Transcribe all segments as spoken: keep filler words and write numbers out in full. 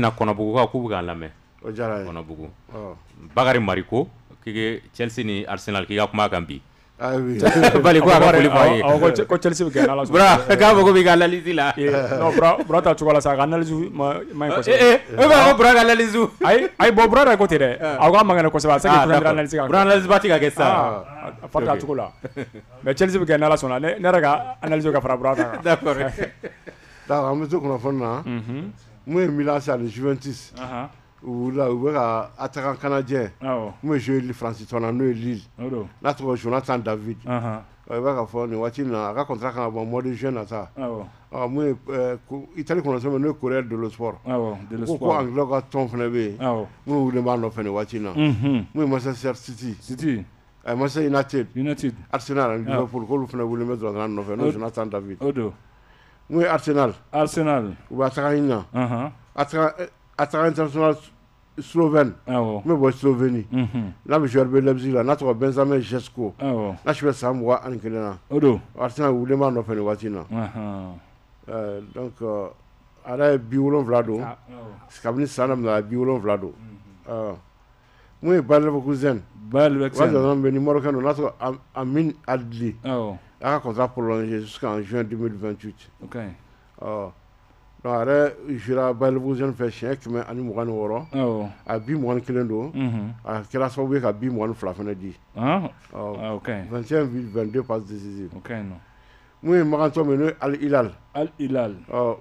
maintenant Kɔnɔbugu ka k'u bɛ k'an lamɛn. O diyara ye. Kɔnɔbugu. Bakari Mariko k'i Chelsea ni Arsenal k'i ka kuma kan bi. Ah oui. Bali ko a ka foli fɔ a ye. Awɔ ko Chelsea bɛ gagner ala sɔnna. Bra k'a fɔ ko b'i ka analyse la. Non bra bra ta cogo la sa ka analyse ma ma kosɛbɛ. Eh eh e b'a fɔ bra ka analyse. Ayi ayi bon bra da ko tɛ dɛ. Aw ka mankan kosɛbɛ a se k'i prendre analyse kan. Bra analyse ba ti ka kɛ sa. A fa ta cogo la. Mais Chelsea bɛ gagner ala sɔnna ne ne yɛrɛ ka analyse ka fara bra kan. D'accord. D'accord an bɛ to kunnafoni na. Mhm. Mun ye Milan sa ni Juventus. Ahan. U la u bɛ ka attaquant canadien. Awɔ. Mun ye jouer France tɔn n'o ye Lille. O don. N'a tɔgɔ Jonathan David. Ahan. I b'a ka fɔ nin waati in na a ka contrat kan ka bɔ mois de juin na sa. Awɔ. Ɔ mun ye Italie kɔnɔ n'o ye Corriere dello Sport. Awɔ dello Sport. Ko Anglais ka tɔn fana bɛ yen. Awɔ. Mun wele b'a nɔfɛ nin waati in na. Mhm. Mun ye Manchester City. City. Ɛ Manchester United. United. Arsenal ani Liverpool k'olu fana wele bɛ dɔrɔn nɔfɛ n'o ye Jonathan David. O don. Mun ye Arsenal. Arsenal. U b'a taga ɲin na. Ahan. Attaquant international Slovène. Awɔ. Mun bɛ bɔ Slovénie. Mhm. N'a bɛ jouer bɛ Leipzig la n'a tɔgɔ Benjamin Sesko. Awɔ. N'a si bɛ san mugan ani kelen na. O don. Arsenal wele b'a nɔfɛ nin waati in na. Ahan. Ɛɛ donc a yɛrɛ ye bi wolonwula don. Awɔ. Kabini san daminɛ a ye bi wolonwula don. Ɔ mun ye Bayer Leverkusen. Bayer Leverkusen. O b'a sɔrɔ bɛ ni Marocain don n'a tɔgɔ Amin Adli. Awɔ. A ka contrat prolongé jusqu'en juin deux mille vingt-huit. Ok. Ɔ donc a yɛrɛ jouera Bayer Leverkusen fɛ siɲɛ kɛmɛ ani mugan ni wɔɔrɔ. Awɔ. A bi mugan ni kelen don. Mhm. A kɛra sababu ye ka bi mugan ni fila fana di. Ah ok. vingt et un buts vingt-deux passes décisives. Ok non. Mun ye Magantɔ min n'o ye Al Hilal. Al Hilal. Ɔ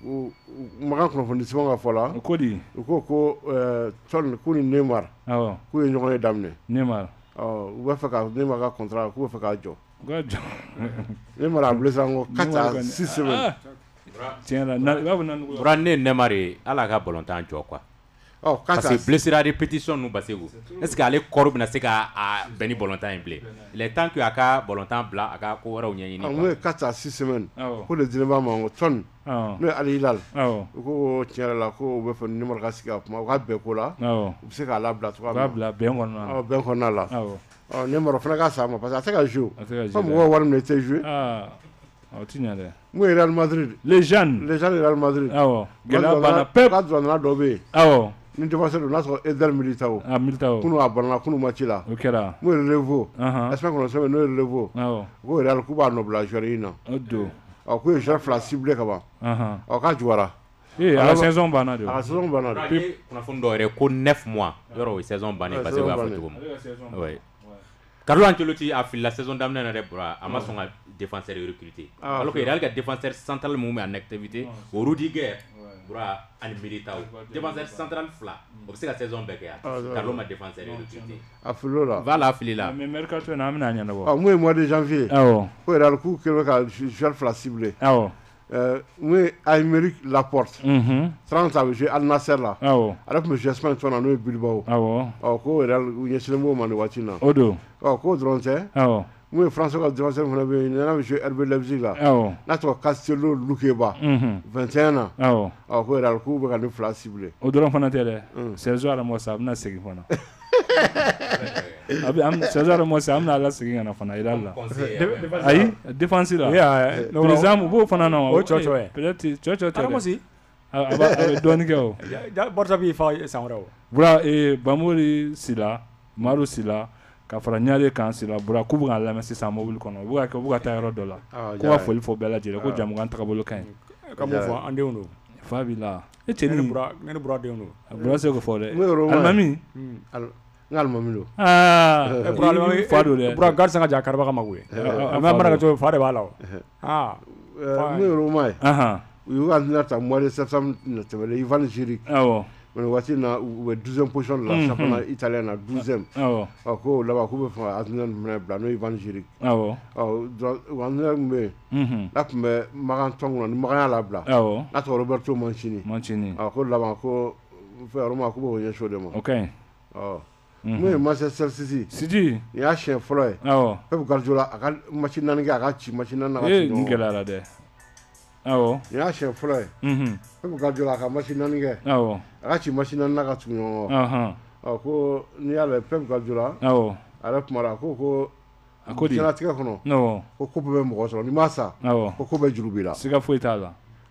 Magan kunnafoni sɛbɛn ka fɔ la. O ko di. U ko ko tɔn k'u ni Neymar. Awɔ. K'u ye ɲɔgɔn ye daminɛ. Neymar. Ɔ u b'a fɛ ka Neymar ka contrat k'u b'a fɛ k'a jɔ. Ka jɔ. Neymar a blessé en quatre à six semaines. Tiɲɛ la i b'a fɔ na. Bura ne Neymar ye ala ka ballontan jɔ quoi. Ɔ parce que blessure à répétition nous Basegu. Est-ce que ale kɔrɔ bɛna se ka bɛn ni ballontan in bilen. Il est temps que a ka ballontan bila a ka ko wɛrɛw ɲɛɲini. Ɔ mun ye quatre à six semaines. Ko de dilen b'a ma o tɔn. N'o ye Al Hilal. U ko tiɲɛ yɛrɛ la ko u bɛ fɛ Neymar ka sigi ka kuma u ka bɛn ko la. U bɛ se k'a labila cogoya min na. U b'a bila bɛn kɔnɔna la. Ɔ bɛn kɔnɔna la. Ɔ Neymar fana ka sa ma parce que a tɛ ka jouer. Ko mɔgɔw wari minɛ i tɛ jouer. Ɔ ti ɲɛ dɛ. Mun ye Real Madrid. Les jeunes. Les jeunes de Real Madrid. Awɔ. Gɛlɛya banna pewu. K'a dɔrɔnna dɔ bɛ yen. Awɔ. Ni défenseur don n'a sɔrɔ Eder Militao. Ah Militao. Kunu a banna kunu ma ci la. O kɛra. Mun ye Relevo. Espagne kɔnɔ sɛbɛn n'o ye Relevo. Awɔ. Ko Real k'u b'a nɔbila joueur in na. O don. Ɔ k'u ye joueur fila ciblé ka ban. Ɔ k'a juguyara. Ee a ka saison banna de. A ka saison banna de. Kunnafoni dɔ yɛrɛ ko neuf mois yɔrɔ o ye saison bannen parce que u y'a fɔ cogo min. Oui. Carlo Ancelotti a filé la saison daminɛ na dɛ bura a ma sɔn ka défenseur recruter. Alors que Real ka défenseur central mun bɛ en activité o Rudiger bura ani Militao. Défenseur central fila o bɛ se ka saison bɛɛ kɛ yan. Carlo ma défenseur recruter. A filé la. Voilà a filé la. Mais mercato na an bɛna ɲɛnabɔ. Ɔ mun ye mois de janvier. Awɔ. Ko Real k'u kɛlen bɛ ka joueur fila ciblé. Awɔ. Mun ye Aymeric Laporte. trente a bɛ jouer Al Nassr la. Awɔ. Ale tun bɛ jouer Espagne tɔn na n'o ye Bilbao. Awɔ. Ɔ ko Real u ɲɛsinnen b'o ma nin waati in na. O don. Ɔ k'o dɔrɔn tɛ. Awɔ. Mun ye France ka défenseur fana bɛ yen n'a bɛ jouer R B Leipzig la. Awɔ. N'a tɔgɔ Castello Luqueba. vingt et un ans. Awɔ. Ɔ ko Real k'u bɛ ka nin fila ciblé. O dɔrɔn fana tɛ dɛ. Sergio Ramos a bɛna segin fana. A bɛ Sergio Ramos a bɛna ala segin ka na fana Real la. Ayi défense la. Président u b'o fana na. O cɔcɔ ye. Peut-être cɔcɔ tɛ dɛ. A bɛ dɔɔnin kɛ o. Barisa b'i fa san wɛrɛ o. Bura Bamori Sila Maru Sila ka fara Ɲare kan Sila bura k'u bɛ k'a lamɛn sisan mobili kɔnɔ u bɛ ka kɛ u bɛ ka taa yɔrɔ dɔ la ko ka foli fɔ bɛɛ lajɛlen ko Jamukan tagabolo ka ɲi. Ka mun fɔ an denw don. Fa b'i la. E cɛ ni bura ne ni bura denw don. Bura se k'o fɔ dɛ. Alimami. N ka alimami don. Aa bura alimami fa don dɛ. Bura gari san ka jan kariba ka mago ye. A mɛ mana kɛ cogo fa de b'a la o. Aa. Mun ye Roma ye. U y'u ka entraîneur ta mois de septembre tɛmɛnen Ivan Jiric. Awɔ. Mais waati na u bɛ douzième position de la championnat italien na douzième. Awɔ. Ɔ ko laban k'u bɛ fɛ ka entraîneur minɛ bila n'o ye Ivan Jiric. Awɔ. Ɔ entraîneur min bɛ yen. N'a tun bɛ Magan tɔn kɔnɔ ni Magan y'a labila. Awɔ. N'a tɔgɔ Roberto Mancini. Mancini. Ɔ ko laban ko fɛ Roma k'u b'o ɲɛsin o de ma. Ok. Ɔ. Mun ye Manchester City. City. Nin y'a siɲɛ fɔlɔ ye. Awɔ. Pep Guardiola a ka match naani kɛ a ka ci match naani na ka ci ɲɔgɔn. Ee nin gɛlɛyara dɛ. Awɔ. Nin y'a siɲɛ fɔlɔ ye. Pep Guardiola a ka match naani kɛ. Awɔ. A ka ci match naani na ka tugu ɲɔgɔn kɔ. Ɔ ko n'i y'a lajɛ Pep Guardiola. Awɔ. A yɛrɛ kuma la ko ko. A ko di. Diɲɛlatigɛ kɔnɔ. Awɔ. Ko ko bɛɛ bɛ mɔgɔ sɔrɔ n'i ma sa. Awɔ. Ko ko bɛɛ juru b'i la. Siga foyi t'a la.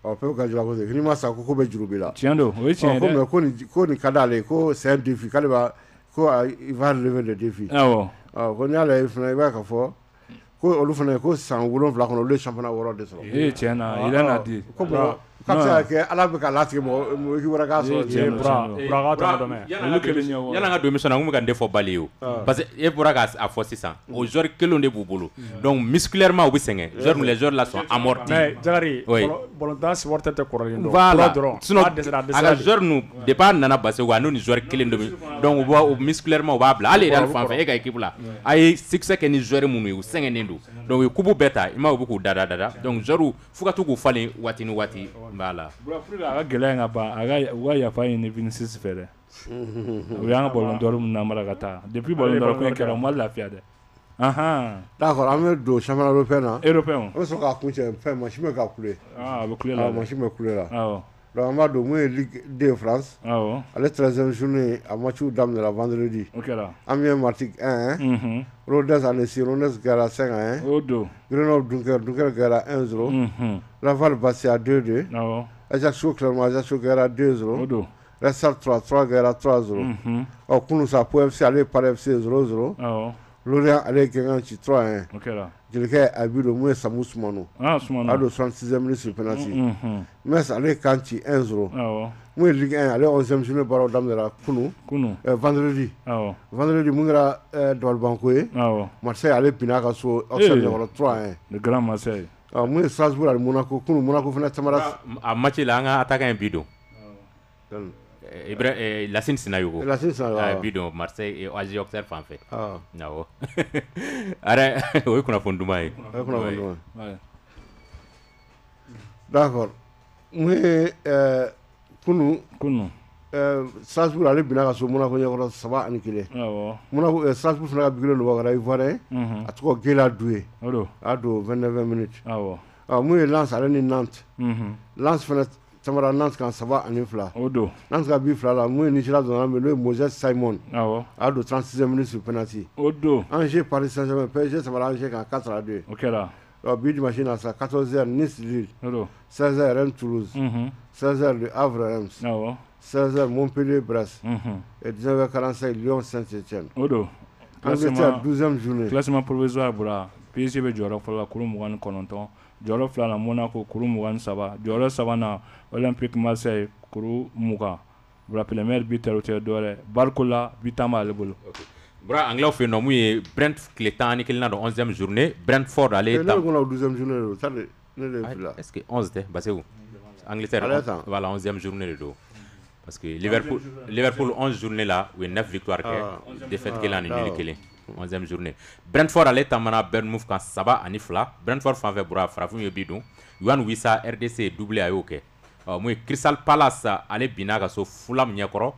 ɔ Pep Guardiola ko ten n'i ma sa ko ko bɛ juru b'i la tiɲɛ don o ye tiɲɛ ye dɛ ko mais ko nin ka d'ale ko c'est un défi k'ale b'a ko il va relever le défi awɔ ɔ ko n'i y'a lajɛ fana i b'a ka fɔ ko olu fana ko san wolonwula kɔnɔ olu ye championnat wɔɔrɔ de sɔrɔ ee tiɲɛ na il en a dit ko bon ka bɛ se ka kɛ ala bɛ ka latigɛ mɔgɔ équipe wɛrɛ k'a sɔrɔ tiɲɛ bura bura ka tɛmɛ dɔ mɛ olu kelen ɲɛ wɔɔrɔ yala n ka don émission na n kun bɛ ka n de fɔ Bali ye o parce que e bɔra k'a fɔ sisan o joueurs kelenw de b'u bolo donc musculairement u bɛ sɛgɛn joueurs les joueurs là sont amortis mais Jakari ballontan supporter tɛ kɔrɔlen dɔn voilà dɔrɔn sinon a ka joueurs ninnu depuis a nana Baseku a n'o ni joueurs kelen de bɛ donc u b'a musculairement u b'a bila hali Real fan fɛ e ka équipe la a ye succès kɛ ni joueurs minnu ye u sɛgɛnnen don donc u ye coupe bɛɛ ta i m'a ye u bɛ k'u dada dada donc joueurs fo ka to k'u falen waati ni waati voilà a ka gɛlɛya in ka ban a ka u ka yafa ɲini Vinicius fɛ dɛ o y'an ka ballon d'or min namara ka taa depuis ballon d'or ko in kɛra u ma lafiya dɛ ahan d'accord an bɛ don championnat européen na européen an bɛ sɔrɔ k'a kuncɛ fɛn machine bɛ ka kule ah a bɛ kule la machine bɛ kule la awɔ donc an b'a dɔn mun ye Ligue deux France awɔ ale treizième journée a matchiw daminɛra vendredi o kɛra Amiens Martigues un un Rodez Annecy Rodez gagnera cinq à un o don Grenoble Dunkerque Dunkerque gagnera un zéro Laval Bastia deux deux awɔ Ajaccio Clermont Ajaccio gagnera deux zéro o don Restart trois trois gagnera trois zéro ɔ kunu sa Po F C ale Paris F C zéro zéro awɔ Lorient ale Guingamp ci trois à un o kɛra Jelikɛ a bi don mun ye Samu Sumano ah Sumano a don soixante-sixième minute sur penalty Metz ale Caen ci un zéro awɔ mun ye Ligue un ale onzième journée baaraw daminɛra kunu kunu vendredi awɔ vendredi mun kɛra dabalibanko ye awɔ Marseille ale binna a ka so Auxerre ɲɔgɔnna trois à un le grand Marseille mun ye Strasbourg ani Monaco kunu Monaco fana tamara a match la an ka attaquant ye bi don Ibra Lassine Sinayogo Lassine Sinayogo bi don Marseille et A J Auxerre fan fɛ awɔ ara o ye kunnafoni duman ye o ye kunnafoni duman ye d'accord mun ye kunu kunu Strasbourg ale binna ka so Monaco ɲɛkɔrɔ saba ani kelen awɔ Monaco Strasbourg fana ka bi kelen don bakara Ivoirien a tɔgɔ Gela Doué o don a don vingt-neuf minutes awɔ mun ye Lens ale ni Nantes Lens fana tamara Nantes kan saba ani fila o don Nantes ka bi fila la mun ye Nigeria donna n'o ye Moses Simon awɔ a don trente-sixième minute sur penalty o don Angers Paris Saint-Germain P S G tamara Angers kan quatre à deux o kɛra bi dimanche na sa quatorze heures Nice Lille o don seize heures Rennes Toulouse seize heures Le Havre Reims awɔ seize heures Montpellier Brest et dix-neuf heures quarante-cinq Lyon Saint-Etienne o don Angleterre douzième journée classement provisoire bɔra P S G bɛ jɔyɔrɔ fɔlɔ la kuru mugan ni kɔnɔntɔn jɔyɔrɔ filanan Monaco kuru mugan ni saba jɔyɔrɔ sabanan Olympique Marseille kuru mugan rappelez maire bi tɛ o tɛ dɔwɛrɛ Barcola bi tan b'ale bolo bura anglais fɛ yen nɔ mun ye Brent tile tan ani kelen na don onzième journée Brentford ale tam ne ko na douzième journée de ça de ne de fila est-ce que onze tɛ Baseku Angleterre voilà onzième journée de do parce que Liverpool Liverpool onze journée la u ye neuf victoire kɛ défaite kelen ani nul kelen onzième journée Brentford ale tamana Bournemouth kan saba ani fila Brentford fan fɛ bura farafinw ye bi dun Yohan Wissa R D C doublé a y'o kɛ mun ye Crystal Palace ale binna ka so Fulham ɲɛkɔrɔ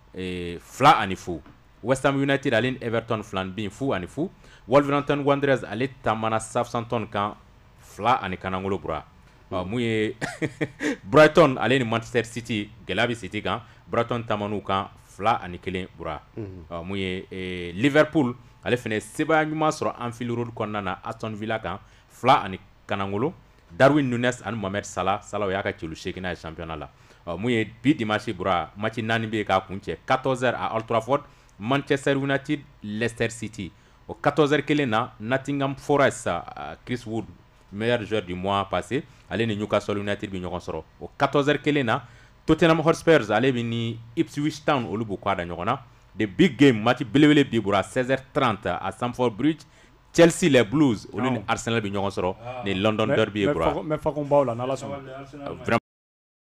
fila ani fu West Ham United ale ni Everton filan bin fu ani fu Wolverhampton Wanderers ale tamana Southampton kan fila ani kanangolo bura mun ye Brighton ale ni Manchester City gɛlɛya bɛ City kan Brighton tamanu kan fila ani kelen bura mun ye Liverpool ale fɛnɛ sebaya ɲuman sɔrɔ Anfield Road kɔnɔna na Aston Villa kan fila ani kanangolo Darwin Nunes ani Mohamed Salah Salah o y'a ka celu seegin ye championnat la mun ye bi dimanche bura match naani bɛ yen k'a kun cɛ quatorze heures à Old Trafford Manchester United Leicester City o quatorze heures kelen na Nottingham Forest Chris Wood meilleur joueur du mois passé ale ni Newcastle United bɛ ɲɔgɔn sɔrɔ o quatorze heures kelen na Tottenham Hotspurs ale bɛ ni Ipswich Town olu b'u kɔ da ɲɔgɔn na the big game match belebele bi bura seize heures trente à Stamford Bridge Chelsea les Blues olu ni Arsenal bɛ ɲɔgɔn sɔrɔ ni London Derby bura mais fa kun baw la n'Ala sɔnna